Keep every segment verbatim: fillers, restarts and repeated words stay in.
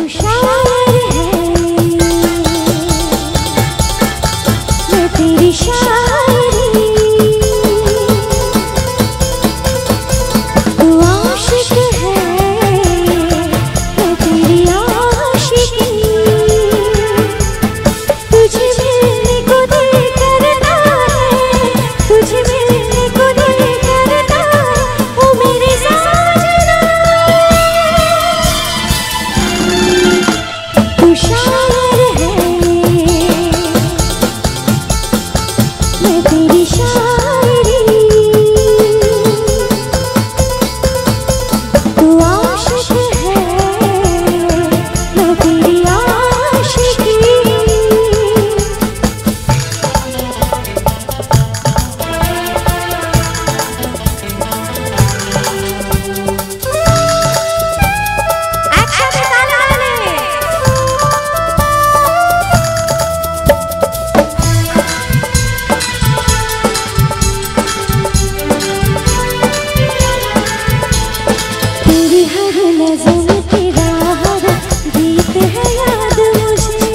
शायर है, मैं तेरी शायरी, तू आशिक है, मैं तेरी आशिकी, तुझे मिलने को दिल करता है, तुझे मिलने को दिल करता है, ओ मेरे साजना, तू शायर है, मैं तेरी शायरी, तू आशिक है, मैं तेरी आशिकी। একসাথে তালে तेरी हर नज़म तेरा हर गीत है याद मुझे,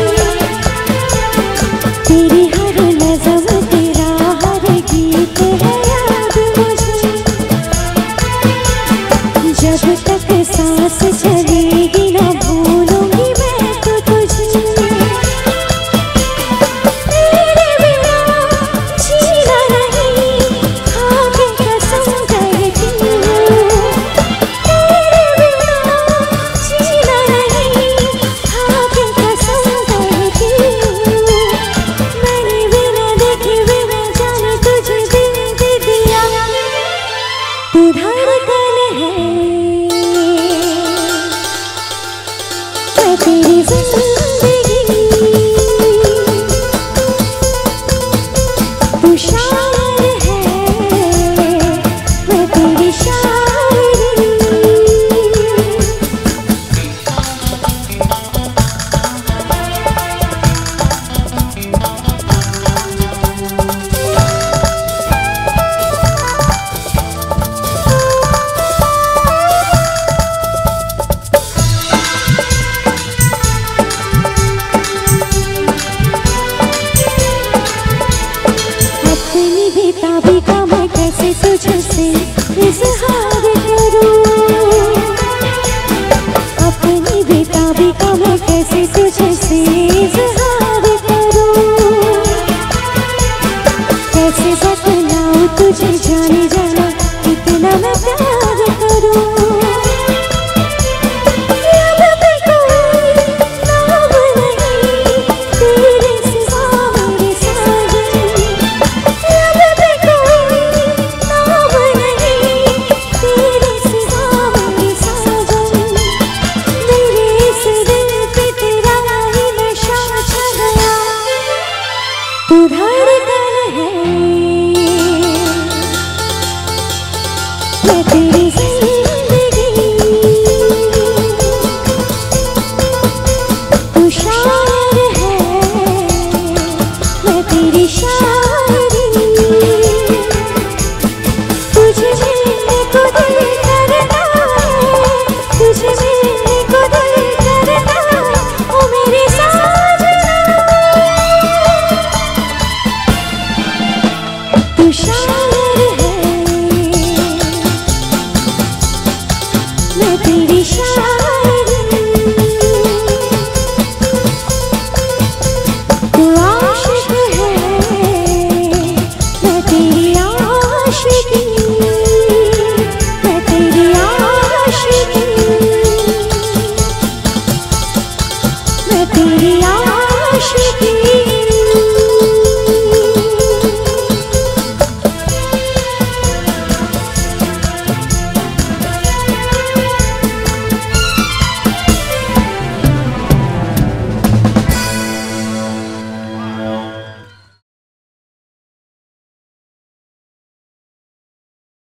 तेरी हर नज़म तेरा हर गीत है याद मुझे, जब तक सांस चलेगी ना भूलूंगी मैं तो तुझे, तेरे बिना जीना नहीं, हाँ के कसम करती हूँ, तेरे बिना जीना नहीं, हाँ के कसम करती हूँ, मैंने बिना देखे बिना जाने तुझे दिल दे दिया, तू धड़कन है, मैं तेरी जिंदगी, तू शायर है, मैं तेरी शायरी। अपनी बेताबी का मैं कैसे तुझसे इजहार करूं, अपनी बेताबी